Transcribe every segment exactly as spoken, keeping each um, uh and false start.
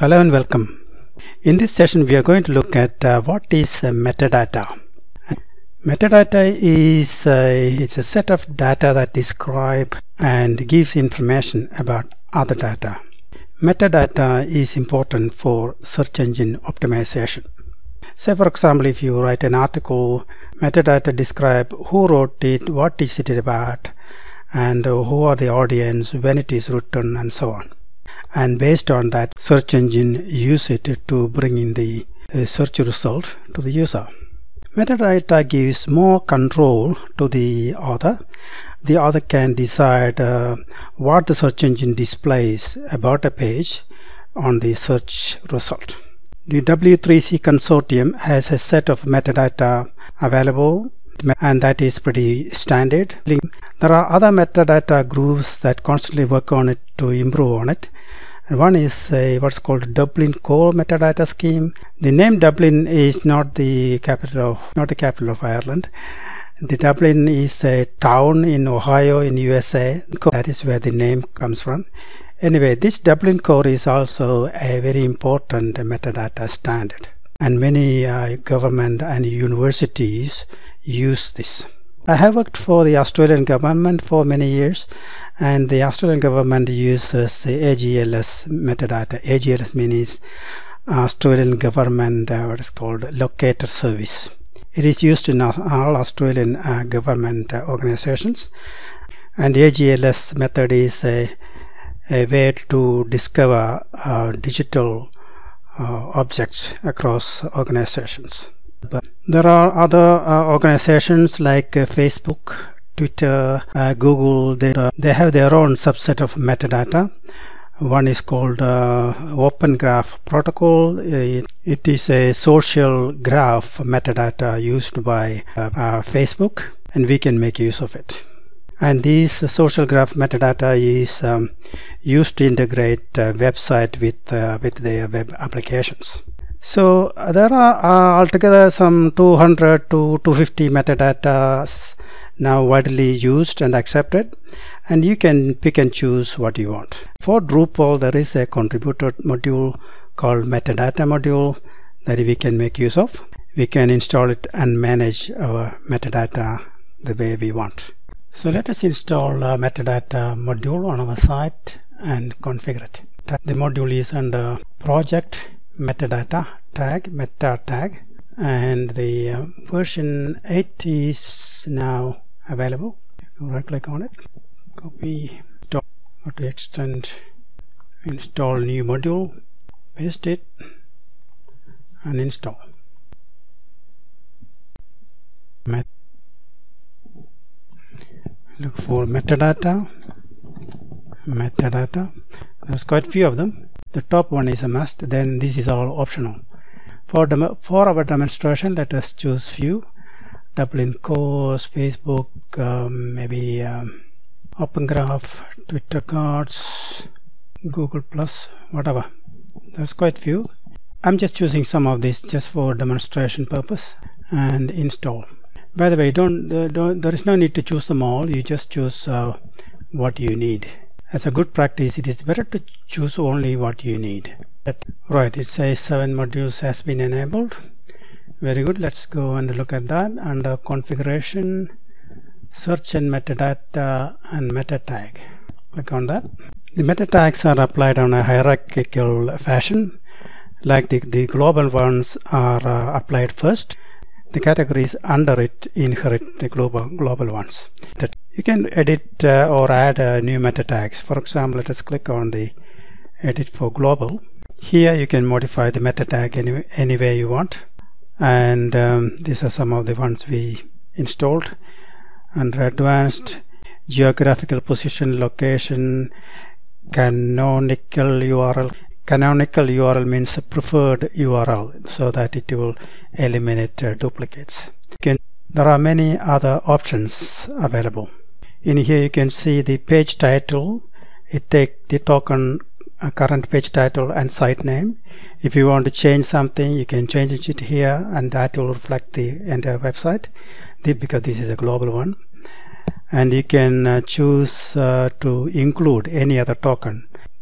Hello and welcome. In this session we are going to look at uh, what is uh, metadata. Metadata is uh, it's a set of data that describe and gives information about other data. Metadata is important for search engine optimization. Say for example, if you write an article, metadata describe who wrote it, what is it about, and uh, who are the audience, when it is written, and so on. And based on that, search engine use it to bring in the uh, search result to the user. Metadata gives more control to the author. The author can decide uh, what the search engine displays about a page on the search result. The W three C consortium has a set of metadata available, and that is pretty standard. There are other metadata groups that constantly work on it to improve on it. One is a, what's called Dublin Core Metadata Scheme. The name Dublin is not the capital of not the capital of Ireland. The Dublin is a town in Ohio in U S A. That is where the name comes from. Anyway, this Dublin Core is also a very important metadata standard, and many uh, government and universities use this. I have worked for the Australian government for many years, and the Australian government uses A G L S metadata. A G L S means Australian Government uh, what is called Locator Service. It is used in all Australian uh, government uh, organizations, and the A G L S method is a, a way to discover uh, digital uh, objects across organizations. But there are other uh, organizations like uh, Facebook, Twitter, uh, Google. They, uh, they have their own subset of metadata. One is called uh, Open Graph Protocol. It, it is a social graph metadata used by uh, uh, Facebook, and we can make use of it. And this uh, social graph metadata is um, used to integrate uh, website with, uh, with their web applications. So uh, there are uh, altogether some two hundred to two hundred fifty metadata now widely used and accepted, and you can pick and choose what you want. For Drupal, there is a contributor module called metadata module that we can make use of. We can install it and manage our metadata the way we want. So let us install a metadata module on our site and configure it. The module is under project metadata tag, meta tag, and the uh, version eight is now available. Right click on it, copy, go to extend, install new module, paste it, and install. Met Look for metadata, metadata. There's quite a few of them. The top one is a must, then this is all optional. For, dem for our demonstration, let us choose few. Dublin Course, Facebook, um, maybe um, Open Graph, Twitter Cards, Google Plus, whatever. There's quite few. I'm just choosing some of these just for demonstration purpose, and install. By the way, don't, uh, don't there is no need to choose them all. You just choose uh, what you need. As a good practice, it is better to choose only what you need. Right, it says seven modules has been enabled. Very good. Let's go and look at that under configuration, search and metadata, and meta tag. Click on that. The meta tags are applied on a hierarchical fashion. Like the, the global ones are uh, applied first. The categories under it inherit the global global ones. That you can edit uh, or add uh, new meta tags. For example, let us click on the edit for global. Here you can modify the meta tag any, any way you want, and um, these are some of the ones we installed. Under advanced, geographical position, location, canonical U R L. Canonical U R L means a preferred U R L, so that it will eliminate uh, duplicates. Can, there are many other options available. In here you can see the page title. It take the token uh, current page title and site name. If you want to change something, you can change it here, and that will reflect the entire website, the, because this is a global one. And you can uh, choose uh, to include any other token.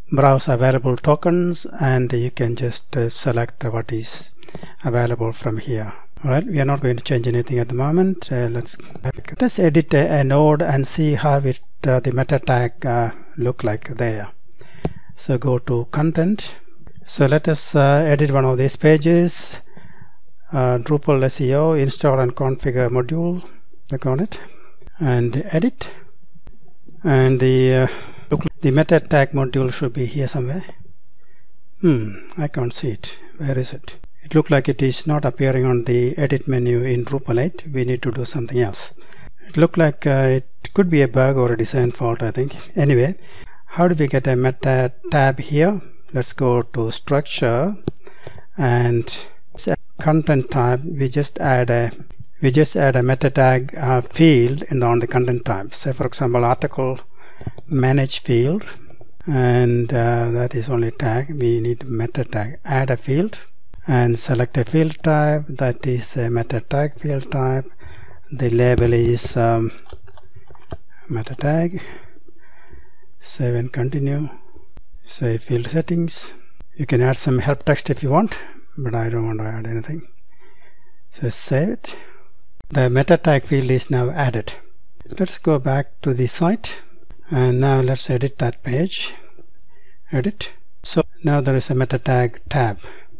browse available tokens, and you can just uh, select what is available from here. Alright, we are not going to change anything at the moment. Uh, let's let's edit a, a node and see how it uh, the meta tag uh, look like there. So go to content. So let us uh, edit one of these pages. Uh, Drupal S E O install and configure module. Click on it and edit. And the uh, the meta tag module should be here somewhere. Hmm, I can't see it. Where is it? It looks like it is not appearing on the edit menu in Drupal eight. We need to do something else. It looks like uh, it could be a bug or a design fault, I think. Anyway, how do we get a meta tab here? Let's go to structure and content type. We just add a we just add a meta tag uh, field in on the content type. Say for example, article manage field, and uh, that is only tag. We need meta tag. Add a field and select a field type. That is a meta tag field type. The label is um, meta tag. Save and continue. Save field settings. You can add some help text if you want, but I don't want to add anything. So save it. The meta tag field is now added. Let's go back to the site, and now let's edit that page. Edit. So now there is a meta tag tab.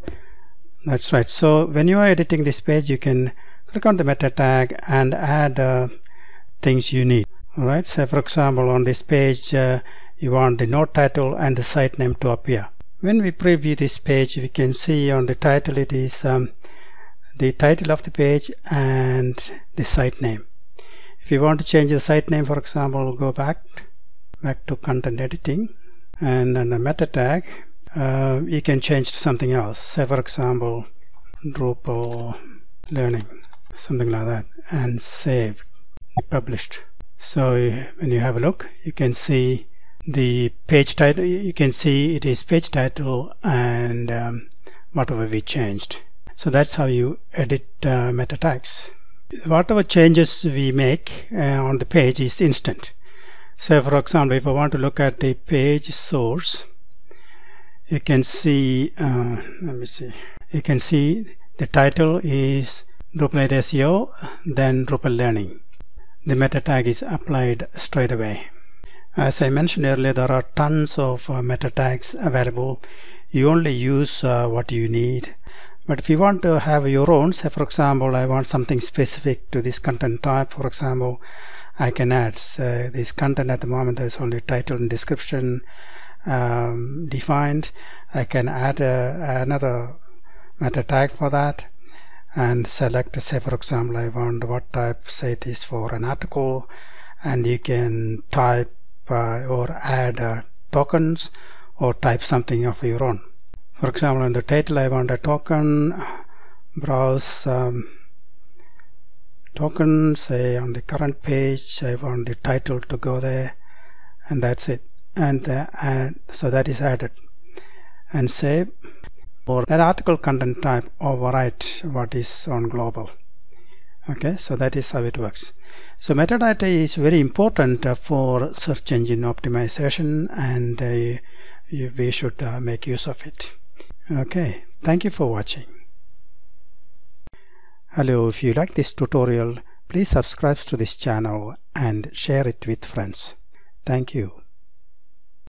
That's right. So when you are editing this page, you can click on the meta tag and add uh, things you need. Alright, so for example, on this page uh, you want the node title and the site name to appear. When we preview this page, we can see on the title it is um, the title of the page and the site name. If you want to change the site name, for example, go back back to content editing, and under meta tag uh, you can change to something else. Say for example, Drupal learning, something like that, and save. Published. So when you have a look, you can see the page title. You can see it is page title and um, whatever we changed. So that's how you edit uh, meta tags. Whatever changes we make uh, on the page is instant. So for example, if I want to look at the page source, you can see uh, let me see you can see the title is Drupal eight S E O, then Drupal learning. The meta tag is applied straight away. As I mentioned earlier, there are tons of uh, meta tags available. You only use uh, what you need. But if you want to have your own, say for example, I want something specific to this content type, for example, I can add uh, this content. At the moment there is only title and description um, defined. I can add a, another meta tag for that and select, say for example, I want what type, say it is for an article, and you can type uh, or add uh, tokens or type something of your own. For example, in the title I want a token, browse um, token, say on the current page I want the title to go there, and that's it. And, uh, and so that is added, and save. Or that article content type overwrite what is on global. Okay, so that is how it works. So metadata is very important uh, for search engine optimization, and uh, you, we should uh, make use of it. Okay, thank you for watching. Hello, if you like this tutorial, please subscribe to this channel and share it with friends. Thank you.